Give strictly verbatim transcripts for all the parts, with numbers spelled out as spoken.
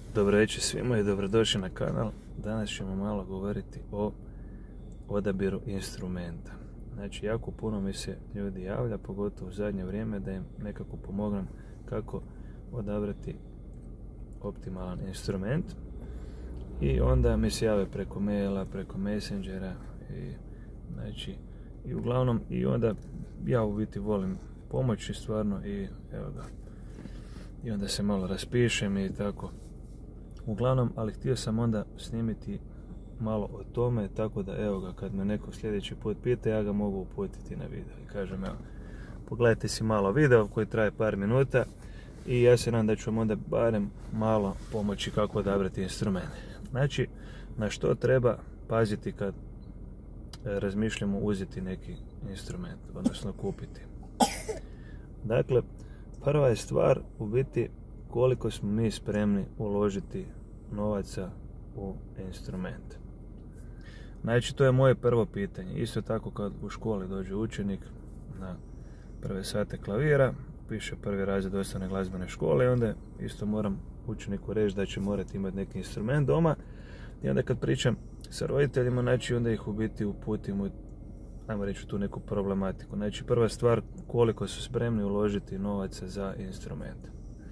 Dobro večer svima i dobrodošli na kanal. Danas ćemo malo govoriti o odabiru instrumenta. Znači, jako puno mi se ljudi javlja, pogotovo u zadnje vrijeme, da im nekako pomognem kako odabrati optimalan instrument. I onda mi se jave preko maila, preko messengera i znači i uglavnom i onda ja u biti volim pomoći stvarno i evo ga. I onda se malo raspišem i tako. Uglavnom, ali htio sam onda snimiti malo o tome, tako da evo ga, kad me neko sljedeći put pita, ja ga mogu uputiti na video. I kažem, evo, pogledajte si malo video koji traje par minuta i ja se nadam da ću vam onda barem malo pomoći kako odabrati instrument. Znači, na što treba paziti kad razmišljamo uzeti neki instrument, odnosno kupiti. Dakle, prva je stvar u biti koliko smo mi spremni uložiti novaca u instrument. Znači, to je moje prvo pitanje. Isto tako kad u školi dođe učenik na prve sate klavira, piše prvi razred osnovne glazbene škole i onda isto moram učeniku reći da će morati imati neki instrument doma. I onda kad pričam sa roditeljima, znači onda ih u biti uputim u, ajmo reći, tu neku problematiku. Znači, prva stvar, koliko su spremni uložiti novaca za instrument.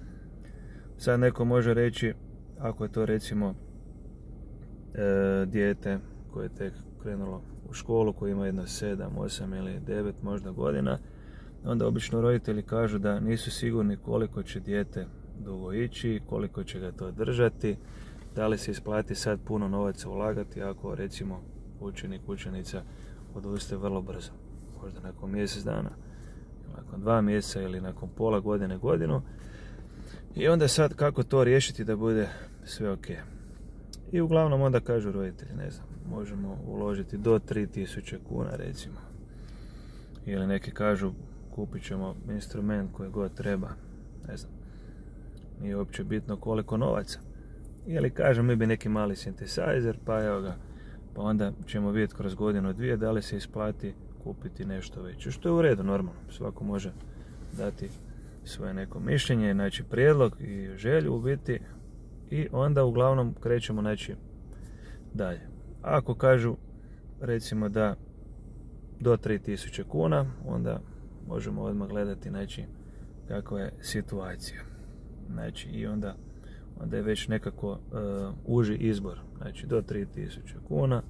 Sad neko može reći, ako je to recimo e, dijete koje je tek krenulo u školu, koje ima jedno sedam, osam ili devet možda godina, onda obično roditelji kažu da nisu sigurni koliko će dijete dugo ići, koliko će ga to držati, da li se isplati sad puno novaca ulagati ako recimo učenik, učenica odustaje vrlo brzo, možda nakon mjesec dana, nakon dva mjeseca ili nakon pola godine, godinu. I onda sad kako to riješiti da bude sve ok. I uglavnom onda kažu roditelji, ne znam, možemo uložiti do tri tisuće kuna recimo. Ili neki kažu kupit ćemo instrument koji god treba, ne znam, nije uopće bitno koliko novaca. Ili kažem mi bi neki mali synthesizer, pa evo ga, pa onda ćemo vidjeti kroz godinu dvije da li se isplati kupiti nešto veće. Što je u redu, normalno, svako može dati svoje neko mišljenje, znači prijedlog i želju u biti i onda uglavnom krećemo znači dalje. Ako kažu recimo da do tri tisuće kuna, onda možemo odmah gledati znači kakva je situacija. Znači i onda, onda je već nekako uh, uži izbor, znači do tri tisuće kuna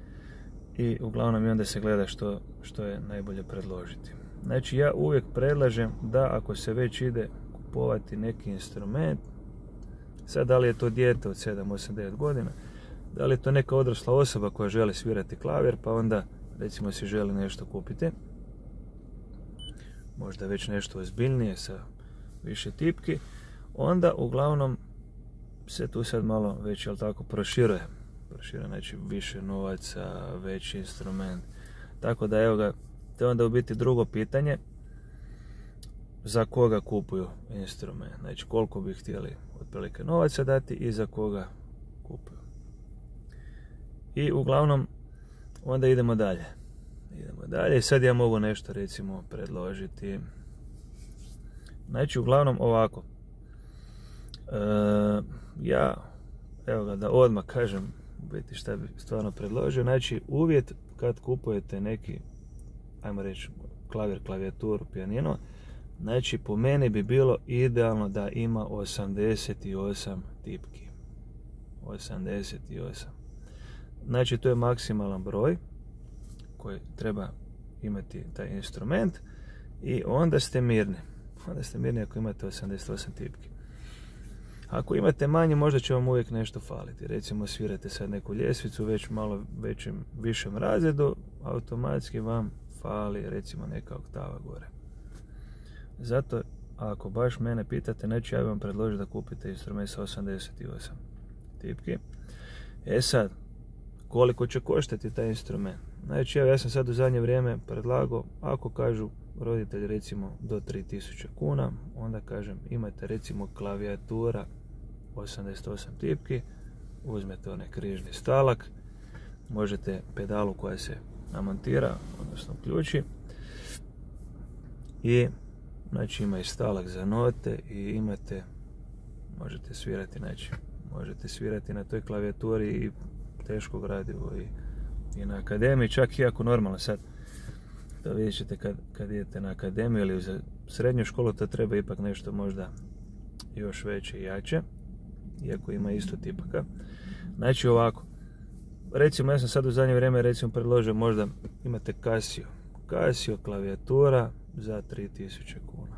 i uglavnom i onda se gleda što, što je najbolje predložiti. Znači ja uvijek predlažem da ako se već ide kupovati neki instrument, sad da li je to dijete od sedam, osam, devet godina, da li je to neka odrasla osoba koja želi svirati klavir, pa onda recimo si želi nešto kupiti, možda već nešto ozbiljnije sa više tipki, onda uglavnom se tu sad malo već, jel tako, proširuje. Proširuje, znači više novaca, veći instrument. Tako da evo ga, to je onda u biti drugo pitanje, za koga kupuju instrument. Znači koliko bi htjeli otprilike novaca dati i za koga kupuju. I uglavnom onda idemo dalje. Idemo dalje i sad ja mogu nešto recimo predložiti. Znači uglavnom ovako. E, ja, evo ga da odmah kažem u biti šta bi stvarno predložio. Znači uvjet kad kupujete neki, ajmo reći, klavir, klavijaturu, pijanino, znači po meni bi bilo idealno da ima osamdeset osam tipki. osamdeset osam. Znači to je maksimalan broj koji treba imati taj instrument i onda ste mirni. Onda ste mirni ako imate osamdeset osam tipki. Ako imate manje, možda će vam uvijek nešto faliti. Recimo svirate sad neku ljestvicu već malo većem, višem razredu, automatski vam fali recimo neka oktava gore. Zato ako baš mene pitate, znači ja bih vam predložio da kupite instrument sa osamdeset osam tipki. E sad, koliko će koštati taj instrument? Znači evo, ja sam sad u zadnje vrijeme predlagao, ako kažu roditelji recimo do tri tisuće kuna, onda kažem imate recimo klavijatura osamdeset osam tipki, uzmete onaj križni stalak, možete pedalu koja se namontira, odnosno uključi, i znači ima i stalak za note i imate, možete svirati, znači možete svirati na toj klavijaturi i teško gradivo i, i na akademiji, čak i ako normalno sad to vidjet ćete kad, kad idete na akademiju ili za srednju školu, to treba ipak nešto možda još veće i jače, iako ima isto tipaka. Znači ovako, recimo ja sam sad u zadnje vrijeme recimo predložio možda imate Casio, Casio klavijatura za tri tisuće kuna.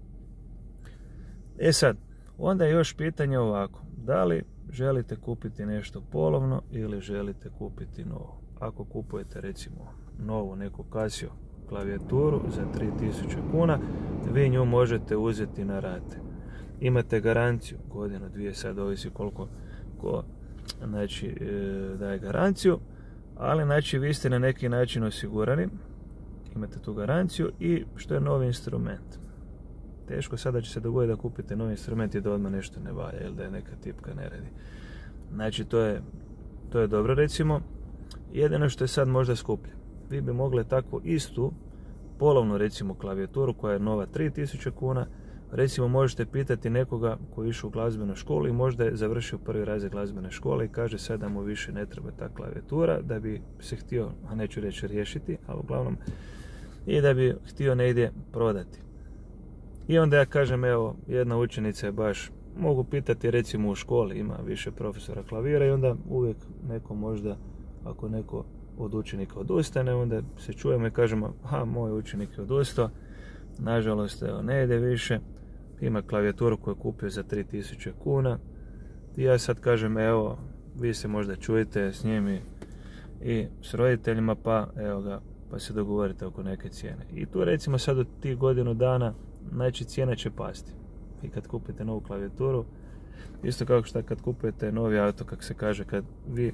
E sad, onda je još pitanje ovako, da li želite kupiti nešto polovno ili želite kupiti novo? Ako kupujete recimo novu neku Casio klavijaturu za tri tisuće kuna, vi nju možete uzeti na rate. Imate garanciju, godinu, dvije, sad ovisi koliko ko znači, e, daje garanciju, ali znači vi ste na neki način osigurani, imate tu garanciju i što je novi instrument. Teško sada će se dogoditi da kupite novi instrument i da odmah nešto ne valja ili da je neka tipka ne radi. Znači to je, to je dobro recimo. Jedino što je sad možda skuplje. Vi bi mogli takvu istu polovnu recimo klavijaturu koja je nova tri tisuće kuna, recimo možete pitati nekoga koji je išao u glazbenu školu i možda je završio prvi razred glazbene škole i kaže sad da mu više ne treba ta klavijatura, da bi se htio, a neću reći riješiti, ali uglavnom i da bi htio negdje prodati. I onda ja kažem, evo, jedna učenica je baš, mogu pitati recimo u školi, ima više profesora klavira i onda uvijek neko možda, ako neko od učenika odustane, onda se čujemo i kažemo, aha, moj učenik je odustao, nažalost, evo, ne ide više, ima klavijaturu koju je kupio za tri tisuće kuna i ja sad kažem, evo, vi se možda čujete s njim i, i s roditeljima, pa evo ga, pa se dogovorite oko neke cijene. I tu recimo sad od tih godinu dana, znači cijena će pasti. I kad kupite novu klavijaturu, isto kao što kad kupujete novi auto, kako se kaže, kad vi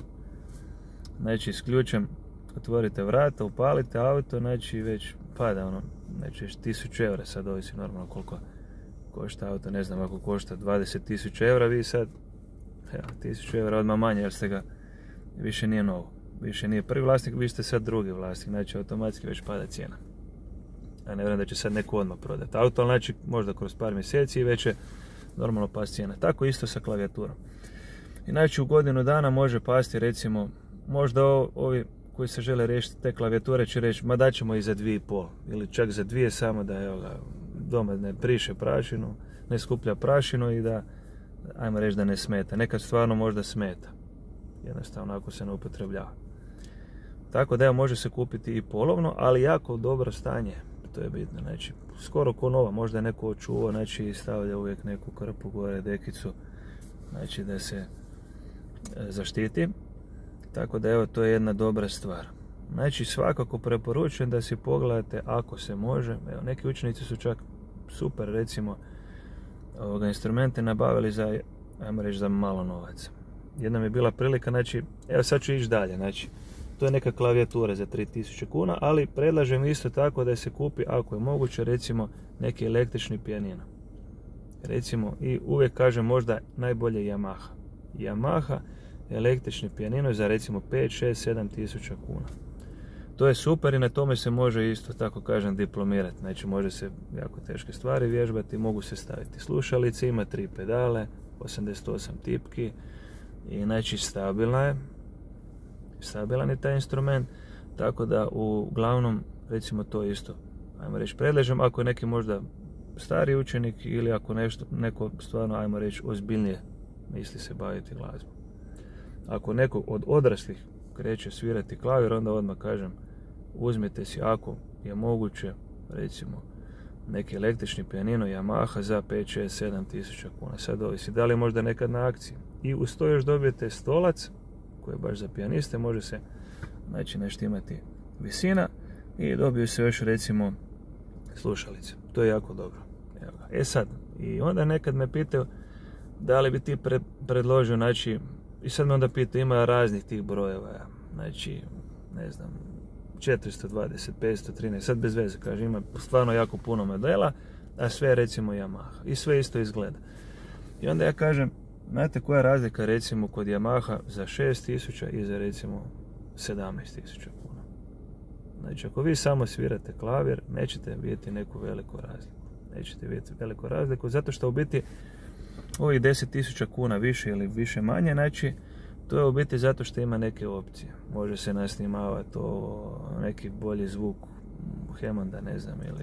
znači s ključem otvorite vrata, upalite auto, znači već pada ono, znači već tisuću eura, sad ovisi normalno koliko košta auto, ne znam, ako košta dvadeset tisuća eura, vi sad evo, tisuću eura odmah manje, jer ste ga, više nije novo, više nije prvi vlasnik, vi ste sad drugi vlasnik, znači automatski već pada cijena. Ja ne vjerujem da će sad neko odmah prodati auto, ali znači možda kroz par mjeseci i već je normalno past cijena. Tako isto sa klavijaturom. I znači u godinu dana može pasti recimo, možda ovi koji se žele riješiti te klavijature će reći, ma daćemo i za dvije i pol, ili čak za dvije, samo da evo ga, doma ne priše prašinu, ne skuplja prašinu i da, ajmo reći da ne smeta. Nekad stvarno možda smeta. Jednostavno ako se ne upotrebljava. Tako da evo, može se kupiti i polovno, ali jako dobro stanje. To je bitno, znači skoro ko nova, možda je neko očuvao, znači stavlja uvijek neku krpu gore, dekicu, znači da se e, zaštiti. Tako da evo, to je jedna dobra stvar. Znači svakako preporučujem da si pogledate ako se može. Evo, neki učenici su čak super recimo ovoga instrumente nabavili za, ajmo reći, za malo novaca. Jedna mi je bila prilika, znači evo sad ću ići dalje, znači to je neka klavijatura za tri tisuće kuna, ali predlažem isto tako da se kupi, ako je moguće, recimo neki električni pijanino. Recimo, i uvijek kažem možda najbolje Yamaha. Yamaha električni pijanino za recimo pet, šest, sedam tisuća kuna. To je super i na tome se može isto tako kažem diplomirati. Znači može se jako teške stvari vježbati, mogu se staviti slušalice, ima tri pedale, osamdeset osam tipki i znači stabilna je. Stabilan je taj instrument, tako da uglavnom recimo to isto, ajmo reći, predlažem ako je neki možda stari učenik ili ako nešto, neko stvarno, ajmo reći, ozbiljnije misli se baviti glazbom. Ako neko od odraslih kreće svirati klavir, onda odmah kažem, uzmite si ako je moguće, recimo, neki električni pijanino Yamaha za pet, šest, sedam tisuća kuna. Sad ovisi da li je možda nekad na akciji. I uz to još dobijete stolac, koji je baš za pijaniste, može se znači nešto imati visina i dobiju se još recimo slušalice. To je jako dobro. Evo ga. E sad, i onda nekad me pitaju da li bi ti pre, predložio, znači, i sad me onda pitaju, ima raznih tih brojeva, znači, ne znam, četiristo dvadeset, petsto trinaest, sad bez veze, kaže, ima stvarno jako puno modela, a sve recimo Yamaha i sve isto izgleda. I onda ja kažem, znate koja je razlika recimo kod Yamaha za šest tisuća i za recimo sedamnaest tisuća kuna. Znači ako vi samo svirate klavir, nećete vidjeti neku veliku razliku. Nećete vidjeti veliku razliku zato što u biti ovih deset tisuća kuna više ili više manje, znači to je u biti zato što ima neke opcije. Može se nasnimavati o neki bolji zvuk Hammonda, ne znam, ili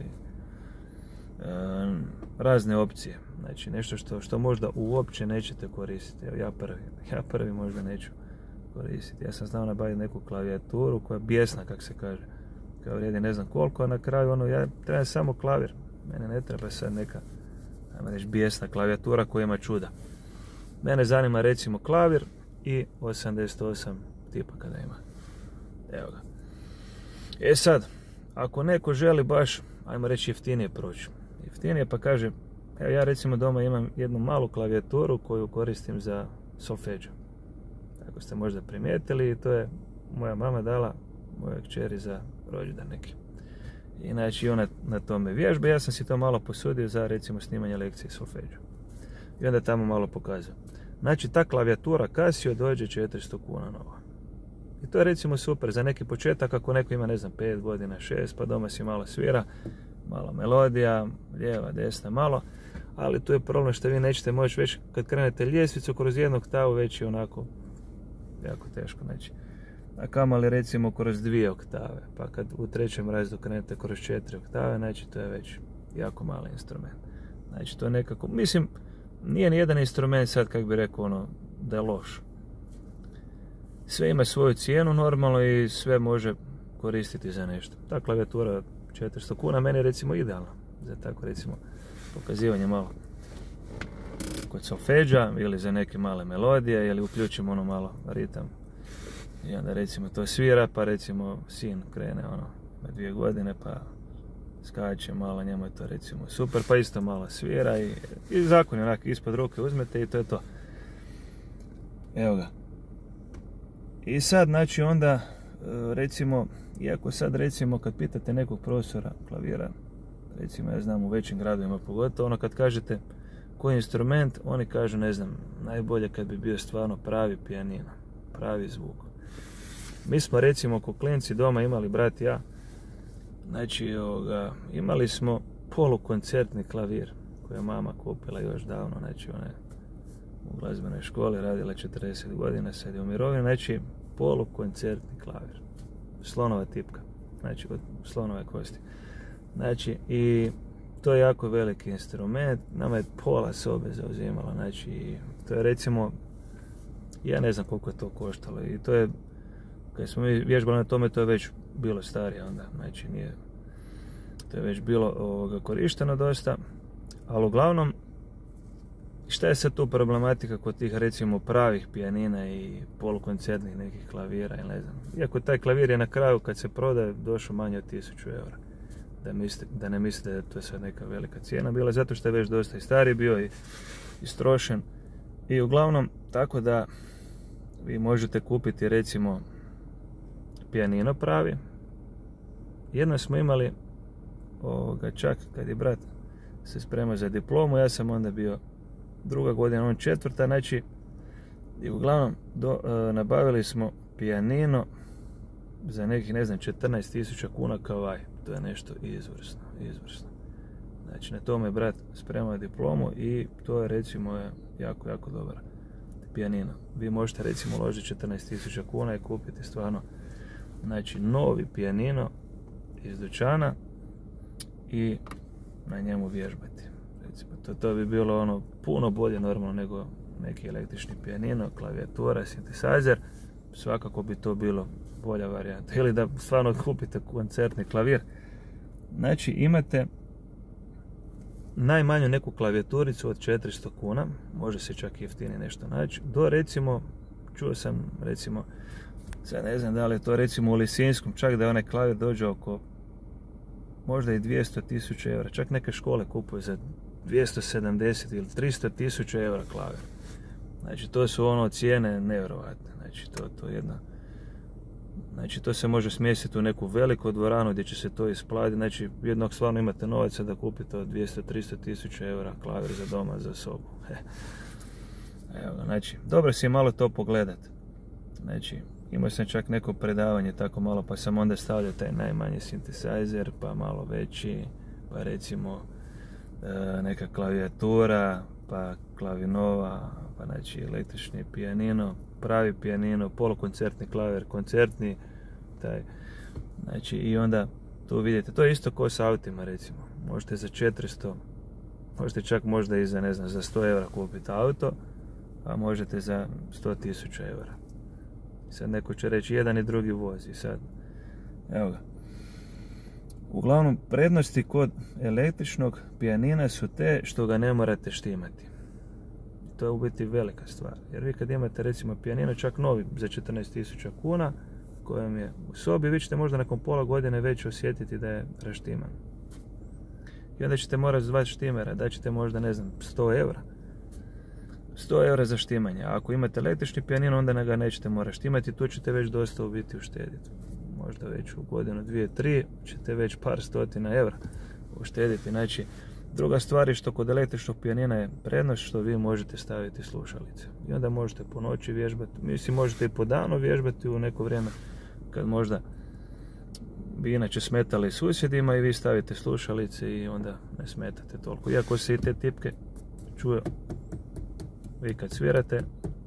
e, razne opcije. Znači nešto što, što možda uopće nećete koristiti. Evo ja prvi, ja prvi možda neću koristiti. Ja sam znao nabaviti neku klavijaturu koja je bijesna, kak se kaže. Koja vrijedi ne znam koliko, a na kraju ono, ja trebam samo klavir. Mene ne treba sad neka, ajmo reći, bijesna klavijatura koja ima čuda. Mene zanima recimo klavir i osamdeset osam tipa kada ima. Evo ga. E sad, ako neko želi baš, ajmo reći, jeftinije proći. Jeftinije pa kaže, evo ja recimo doma imam jednu malu klavijaturu koju koristim za solfeđo. Ako ste možda primijetili, i to je moja mama dala moja kćeri za rođendan neki. I znači ona na tome vježba, ja sam si to malo posudio za recimo snimanje lekcije solfeđo. I onda tamo malo pokazao. Znači ta klavijatura Casio dođe četiristo kuna nova. I to je recimo super za neki početak ako neko ima ne znam pet godina, šest, pa doma si malo svira, malo melodija, lijeva, desna, malo. Ali tu je problem što vi nećete moći već kad krenete ljestvicu kroz jednu oktavu već je onako jako teško. Znači, a kamoli recimo kroz dvije oktave, pa kad u trećem razredu krenete kroz četiri oktave, znači to je već jako mali instrument. Znači to je nekako, mislim, nije ni jedan instrument sad, kako bi rekao, ono, da je loš. Sve ima svoju cijenu normalno i sve može koristiti za nešto. Ta klavijatura četiristo kuna meni je recimo idealna za tako recimo pokazivanje malo kod solfeđa ili za neke male melodije ili uključimo ono malo ritam i onda recimo to svira pa recimo sin krene ono na dvije godine pa skače malo, njemu je to recimo super pa isto malo svira i, i zakon je onak ispod ruke uzmete i to je to. Evo ga. I sad znači onda recimo, iako sad recimo kad pitate nekog profesora klavira, recimo ja znam u većim gradovima pogotovo, ono kad kažete koji instrument, oni kažu ne znam, najbolje kad bi bio stvarno pravi pijanino, pravi zvuk. Mi smo recimo ko klinci doma imali, brat i ja, znači ovoga, imali smo polukoncertni klavir koji je mama kupila još davno, znači ona je u glazbenoj školi radila četrdeset godina, sad je u mirovini, znači polukoncertni klavir, slonova tipka, znači od slonove kosti. Znači i to je jako veliki instrument, nama je pola sobe zauzimala, znači to je recimo, ja ne znam koliko je to koštalo i to je, kad smo mi vježbali na tome, to je već bilo starije onda, znači nije, to je već bilo ovoga korišteno dosta, ali uglavnom, šta je sad tu problematika kod tih recimo pravih pijanina i polukoncertnih nekih klavira ili ne znam, iako taj klavir je na kraju kad se prodaje došao manje od tisuću eura. Da, mislite, da ne mislite da je to sad neka velika cijena bila, zato što je već dosta i stari bio i istrošen. I uglavnom, tako da vi možete kupiti recimo pijanino pravi. Jedno smo imali ovoga, čak kad je brat se spremao za diplomu, ja sam onda bio druga godina, on četvrta, znači i uglavnom do, e, nabavili smo pijanino za nekih, ne znam, četrnaest tisuća kuna kavaj. To je nešto izvrsno, izvrsno. Znači, na tome je brat spremao diplomu i to je, recimo, je jako, jako dobar pijanino. Vi možete, recimo, uložiti četrnaest tisuća kuna i kupiti stvarno, znači, novi pijanino iz dućana i na njemu vježbati. Recimo, to, to bi bilo ono puno bolje normalno nego neki električni pijanino, klavijatura, sintesajzer. Svakako bi to bilo bolja varijanta. Ili da stvarno kupite koncertni klavir. Znači imate najmanju neku klavijaturicu od četiristo kuna, može se čak jeftinije nešto naći, do recimo, čuo sam recimo, sad ne znam da li je to recimo u Lisinskom, čak da onaj klavir dođe oko možda i dvjesto tisuća eura, čak neke škole kupuju za dvjesto sedamdeset ili tristo tisuća eura klavir. Znači to su ono cijene nevjerovatne, znači to, to je jedna, znači to se može smjestiti u neku veliku dvoranu gdje će se to isplatiti, znači jednog stvarno imate novaca da kupite od dvjesto do tristo tisuća eura klavir za doma, za sobu. Evo, znači, dobro si malo to pogledat. Znači, imao sam čak neko predavanje tako malo, pa sam onda stavljao taj najmanji sintesajzer, pa malo veći, pa recimo neka klavijatura, pa klavinova, pa znači električni pijanino, pravi pijanino, polukoncertni klavir, koncertni, taj, znači i onda tu vidite, to je isto kao s autima recimo, možete za četiristo, možete čak možda i za, ne znam, za sto eura kupiti auto, a možete za sto tisuća eura. Sad neko će reći jedan i drugi vozi, sad, evo ga. Uglavnom, prednosti kod električnog pijanina su te što ga ne morate štimati. To je u biti velika stvar. Jer vi kad imate recimo pijanino čak novi za četrnaest tisuća kuna, kojem je u sobi, vi ćete možda nakon pola godine već osjetiti da je raštiman. I onda ćete morati zvati štimera, da ćete možda, ne znam, sto eura. sto eura za štimanje. A ako imate električni pijanino, onda ga nećete morati štimati, tu ćete već dosta u biti uštediti. Možda već u godinu, dvije, tri, ćete već par stotina eura uštediti. Znači, druga stvar je što kod električnog pijanina je prednost što vi možete staviti slušalice. I onda možete po noći vježbati, mislim možete i po danu vježbati u neko vrijeme kad možda bi inače smetali susjedima i vi stavite slušalice i onda ne smetate toliko. Iako se i te tipke čuje, vi kad svirate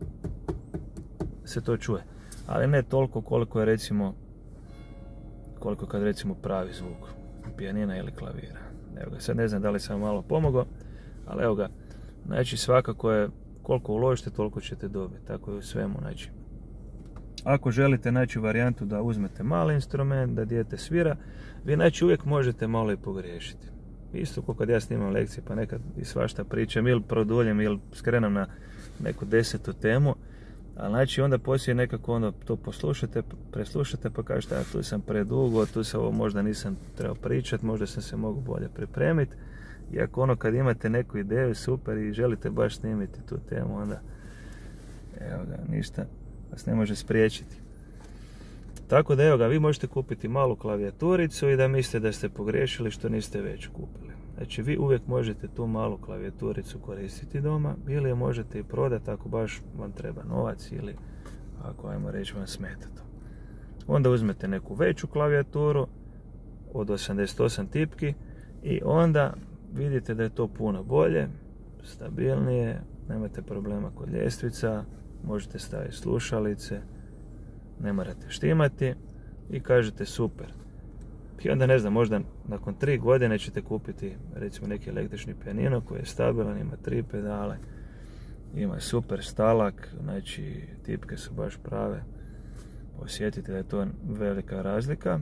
se to čuje. Ali ne toliko koliko je recimo koliko kad recimo pravi zvuk pijanina ili klavira. Evo ga, sad ne znam da li sam malo pomogao, ali evo ga, znači svakako je koliko uložite toliko ćete dobiti, tako je u svemu. Znači, ako želite naći varijantu da uzmete mali instrument, da dijete svira, vi znači uvijek možete malo i pogriješiti. Isto kao kad ja snimam lekcije pa nekad i svašta pričam ili produljim ili skrenem na neku desetu temu, ali znači onda poslije nekako onda to poslušate, preslušate pa kažete a tu sam predugo, tu se ovo možda nisam trebao pričati, možda sam se mogu bolje pripremiti. I ako ono kad imate neku ideju super i želite baš snimiti tu temu, onda evo ga, ništa vas ne može spriječiti. Tako da evo ga, vi možete kupiti malu klavijaturicu i da mislite da ste pogriješili što niste već kupili. Znači vi uvijek možete tu malu klavijaturicu koristiti doma ili je možete i prodati ako baš vam treba novac ili ako ajmo reći vam smeta to. Onda uzmete neku veću klavijaturu od osamdeset osam tipki i onda vidite da je to puno bolje, stabilnije, nemate problema kod ljestvica, možete staviti slušalice, ne morate štimati i kažete super. I onda ne znam, možda nakon tri godine ćete kupiti recimo neki električni pijanino koji je stabilan, ima tri pedale, ima super stalak, znači tipke su baš prave, osjetite da je to velika razlika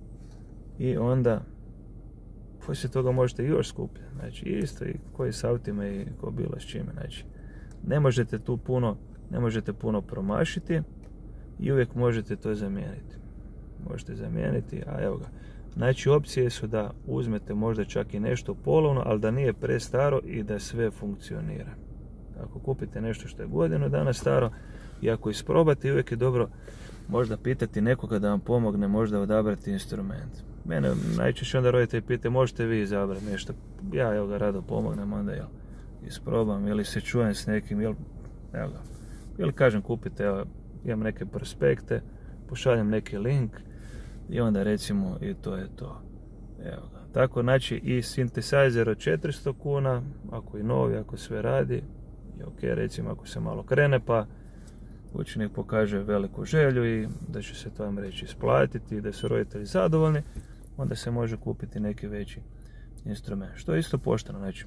i onda poslije toga možete još skuplje, znači isto i koji s autima i ko bilo s čime, znači ne možete tu puno, ne možete puno promašiti i uvijek možete to zamijeniti. Možete zamijeniti, a evo ga. Znači opcije su da uzmete možda čak i nešto polovno, ali da nije prestaro i da sve funkcionira. Ako kupite nešto što je godinu dana staro i ako isprobate, uvijek je dobro možda pitati nekoga da vam pomogne, možda odabrati instrument. Mene najčešće onda roditelji pitaju možete vi izabrati nešto. Ja evo ga rado pomognem, onda jel isprobam ili se čujem s nekim, jel, evo ga. Ili kažem kupite, evo, imam neke prospekte, pošaljem neki link i onda recimo i to je to. Evo ga. Tako znači i synthesizer od četiristo kuna, ako i novi, ako sve radi, je ok, recimo ako se malo krene pa učenik pokaže veliku želju i da će se to vam reći isplatiti i da su roditelji zadovoljni, onda se može kupiti neki veći instrument. Što je isto pošteno, znači.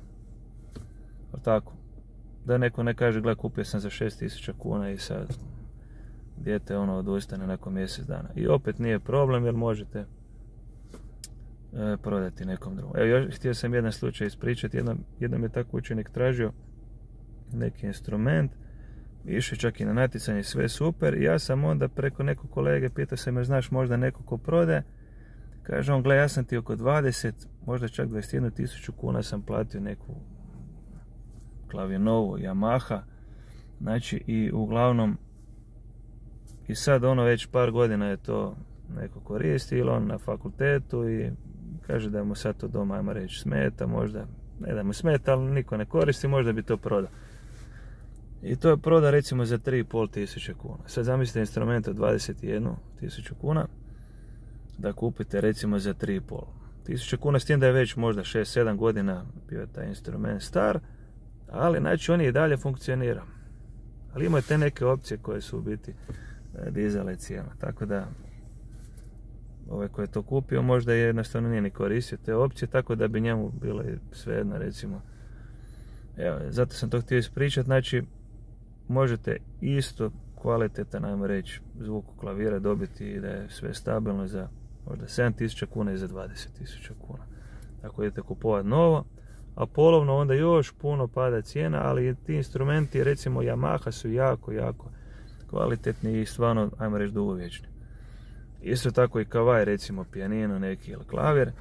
Tako. Da neko ne kaže, gle, kupio sam za šest tisuća kuna i sad dijete ono odustane nakon mjesec dana. I opet nije problem jer možete e, prodati nekom drugom. Evo, još htio sam jedan slučaj ispričati. Jednom, jednom je tako učenik tražio neki instrument, išao čak i na natjecanje, sve super. I ja sam onda preko nekog kolege pitao sam me, znaš možda neko ko prode? Kaže on, gle, ja sam ti oko dvadeset, možda čak dvadeset jednu tisuću kuna sam platio neku klavinovu Yamaha, znači i uglavnom i sad ono već par godina je to neko koristi ili on na fakultetu i kaže da mu sad to doma, ajmo reći, smeta, možda, ne da mu smeta, ali niko ne koristi, možda bi to prodao. I to je prodao recimo za tri i pol tisuće kuna. Sad zamislite instrument od dvadeset jednu tisuću kuna da kupite recimo za tri i pol tisuće kuna, s tim da je već možda šest sedam godina bio taj instrument star, Ali znači on i dalje funkcionira. Ali ima te neke opcije koje su u biti dizale cijenu. Tako da ovaj koji je to kupio možda je jednostavno nije ni koristio te opcije, tako da bi njemu bilo svejedno recimo. Evo, zato sam to htio ispričati. Znači možete isto kvalitetan, ajmo reći, zvuk klavira dobiti i da je sve stabilno za možda sedam tisuća kuna i za dvadeset tisuća kuna. Ako idete kupovati novo, a polovno onda još puno pada cijena, ali ti instrumenti, recimo Yamaha, su jako, jako kvalitetni i stvarno, ajmo reći, dugovječni. Isto tako i kavaj, recimo pijanino neki ili klavir.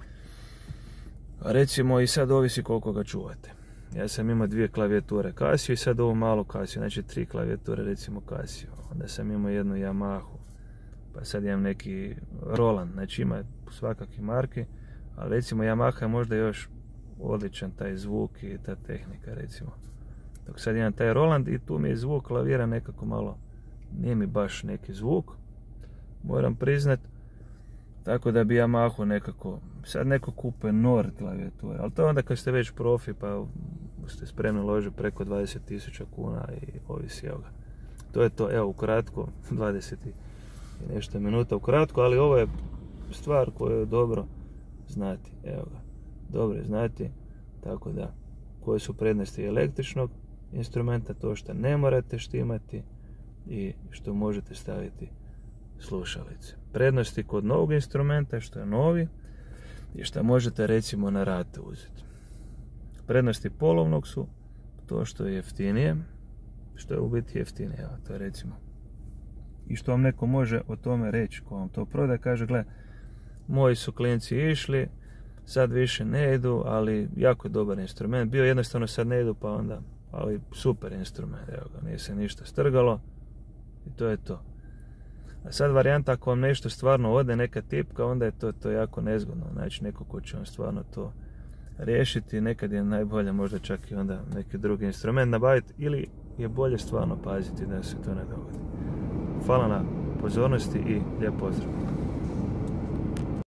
Recimo i sad ovisi koliko ga čuvate. Ja sam imao dvije klavijature Casio i sad ovu malu Casio, znači tri klavijature recimo Casio. Onda sam imao jednu Yamahu, pa sad imam neki Roland, znači ima svakakve marke, ali recimo Yamaha je možda još odličan taj zvuk i ta tehnika recimo. Dok sad imam taj Roland i tu mi je zvuk klavira nekako malo, nije mi baš neki zvuk, moram priznat, tako da bi Yamahu nekako, sad neko kupuje Nord klavijature, ali to onda kad ste već profi pa ste spremni ložiti preko dvadeset tisuća kuna i ovisi, evo ga. To je to, evo ukratko, dvadeset i nešto minuta ukratko, ali ovo je stvar koju je dobro znati, evo ga. Dobro je znati, tako da koje su prednosti električnog instrumenta, to što ne morate štimati i što možete staviti slušalice. Prednosti kod novog instrumenta, što je novi, i što možete recimo na rate uzeti. Prednosti polovnog su to što je jeftinije, što je u biti jeftinije, evo to je recimo. I što vam neko može o tome reći, ko vam to prodaje, kaže, gle, moji su klinci išli, sad više ne idu, ali jako je dobar instrument. Bio jednostavno sad ne idu, pa onda, ali super instrument, evo ga, nije se ništa strgalo i to je to. A sad varijanta, ako vam nešto stvarno ode, neka tipka, onda je to, to jako nezgodno. Znači neko ko će vam stvarno to riješiti, nekad je najbolje možda čak i onda neki drugi instrument nabaviti ili je bolje stvarno paziti da se to ne dogodi. Hvala na pozornosti i lijep pozdrav.